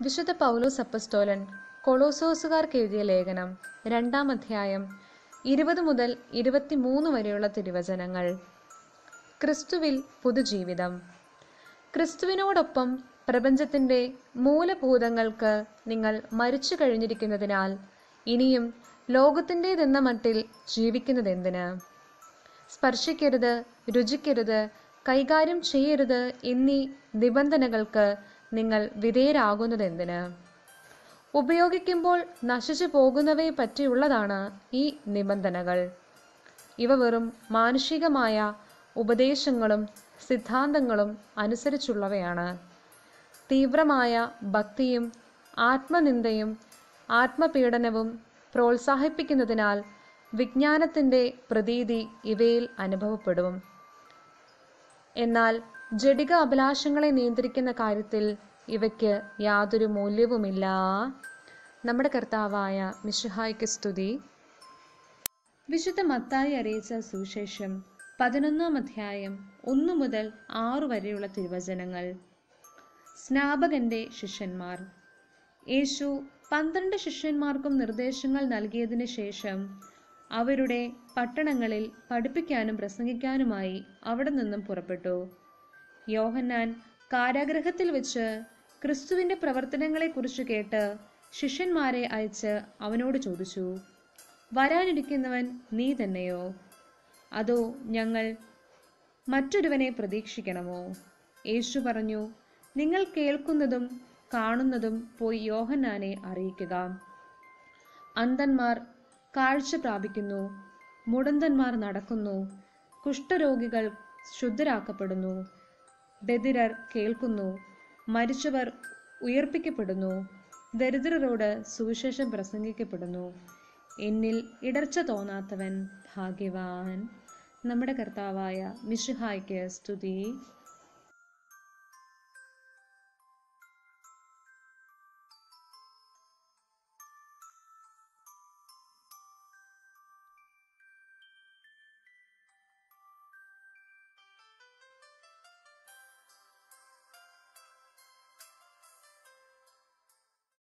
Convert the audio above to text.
വിശുദ്ധ പൗലോസ് അപ്പസ്തോലൻ കൊളോസോസുകാർക്ക് എഴുതിയ ലേഖനം 2-ാം അധ്യായം 20 മുതൽ 23 വരെയുള്ള തിരുവചനങ്ങൾ. ക്രിസ്തുവിൽ പുതുജീവിതം. ക്രിസ്തുവിനോടൊപ്പം പ്രപഞ്ചത്തിൻ്റെ മൂലഭൂതങ്ങൾക്ക് നിങ്ങൾ മരിച്ചു കഴിഞ്ഞിരിക്കുന്നതിനാൽ ഇനിയും ലോകത്തിൻ്റേതെന്ന മട്ടിൽ ജീവിക്കുന്നതെന്തിന്? സ്പർശിക്കരുത്, രുചിക്കരുത്, കൈകാര്യം ചെയ്യരുത് എന്നീ നിബന്ധനകൾക്ക് നിങ്ങൾ വിധേയരാകുന്നതെന്തിന്? ഉപയോഗിക്കുമ്പോൾ നശിച്ചു പോകുന്നവയെ പറ്റിയുള്ളതാണ് ഈ നിബന്ധനകൾ. ഇവ വെറും മാനുഷികമായ ഉപദേശങ്ങളും സിദ്ധാന്തങ്ങളും അനുസരിച്ചുള്ളവയാണ്. തീവ്രമായ ഭക്തിയും ആത്മനിന്ദയും ആത്മപീഡനവും പ്രോത്സാഹിപ്പിക്കുന്നതിനാൽ വിജ്ഞാനത്തിൻ്റെ പ്രതീതി ഇവയിൽ അനുഭവപ്പെടും. എന്നാൽ ജഡിക അഭിലാഷങ്ങളെ നിയന്ത്രിക്കുന്ന കാര്യത്തിൽ ഇവയ്ക്ക് യാതൊരു മൂല്യവുമില്ല. നമ്മുടെ കർത്താവായ മിശിഹായ്ക്ക് സ്തുതി. വിശുദ്ധ മത്തായി അറിയിച്ച സുവിശേഷം 11-ാം അധ്യായം 1 മുതൽ 6 വരെയുള്ള തിരുവചനങ്ങൾ. സ്നാപകന്റെ ശിഷ്യന്മാർ. യേശു 12 ശിഷ്യന്മാർക്കും നിർദ്ദേശങ്ങൾ നൽകിയതിന് ശേഷം അവരുടെ പട്ടണങ്ങളിൽ പഠിപ്പിക്കാനും പ്രസംഗിക്കാനുമായി അവിടെ നിന്നും പുറപ്പെട്ടു. യോഹന്നാൻ കാരാഗൃഹത്തിൽ വെച്ച് ക്രിസ്തുവിൻ്റെ പ്രവർത്തനങ്ങളെക്കുറിച്ച് കേട്ട് ശിഷ്യന്മാരെ അയച്ച് അവനോട് ചോദിച്ചു, വരാനിരിക്കുന്നവൻ നീ തന്നെയോ, അതോ ഞങ്ങൾ മറ്റൊരുവനെ പ്രതീക്ഷിക്കണമോ? യേശു പറഞ്ഞു, നിങ്ങൾ കേൾക്കുന്നതും കാണുന്നതും പോയി യോഹന്നാനെ അറിയിക്കുക. അന്ധന്മാർ കാഴ്ച പ്രാപിക്കുന്നു, മുടന്തന്മാർ നടക്കുന്നു, കുഷ്ഠരോഗികൾ ശുദ്ധരാക്കപ്പെടുന്നു, ബധിരർ കേൾക്കുന്നു, മരിച്ചവർ ഉയർപ്പിക്കപ്പെടുന്നു, ദരിദ്രരോട് സുവിശേഷം പ്രസംഗിക്കപ്പെടുന്നു. എന്നിൽ ഇടർച്ച തോന്നാത്തവൻ ഭാഗ്യവാൻ. നമ്മുടെ കർത്താവായ മിശിഹായ്ക്ക് സ്തുതി.